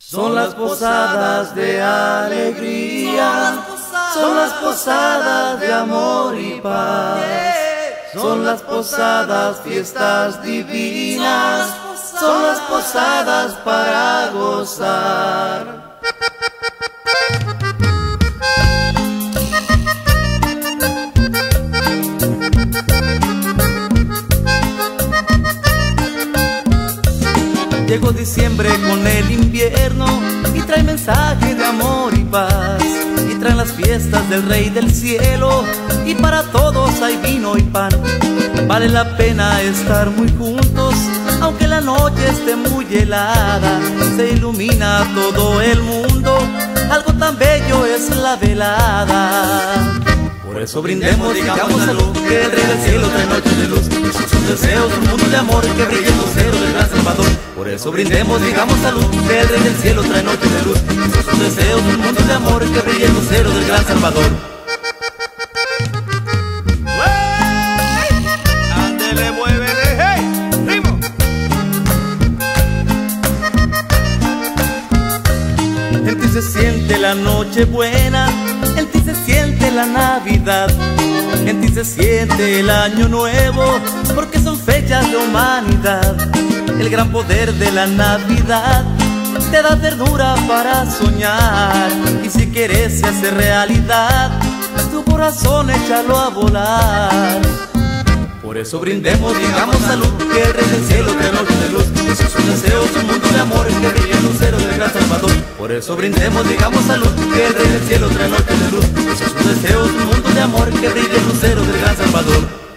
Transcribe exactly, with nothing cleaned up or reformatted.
Son las posadas de alegría, son las posadas de amor y paz, son las posadas, fiestas divinas, son las posadas para gozar. Llegó diciembre con el invierno y trae mensaje de amor y paz, y traen las fiestas del Rey del Cielo, y para todos hay vino y pan. Vale la pena estar muy juntos, aunque la noche esté muy helada, se ilumina todo el mundo, algo tan bello es la velada. Por eso brindemos, digamos salud, que el Rey del Cielo trae noches de luz, y sus deseos un mundo de amor que brille el lucero del gran Salvador. Por eso brindemos, digamos salud, que el Rey del Cielo trae noches de luz, y sus deseos un mundo de amor que brille el lucero del gran Salvador. ¡Ándele, muévele, hey! ¡Ritmo! En ti se siente la noche buena, en ti se siente la Navidad, en ti se siente el año nuevo, porque son fechas de humanidad. El gran poder de la Navidad te da ternura para soñar, y si quieres se hace realidad, tu corazón échalo a volar. Por eso brindemos, digamos salud, que el Rey del Cielo trae noches de luz, y sus deseos un mundo de amor que brille el lucero del gran Salvador. Por eso brindemos, digamos salud, que el Rey del Cielo trae noches de luz, y sus deseos un mundo de amor que brille el lucero del gran Salvador.